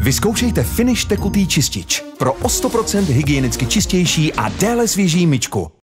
Vyzkoušejte Finish tekutý čistič pro o 100% hygienicky čistější a déle svěží myčku.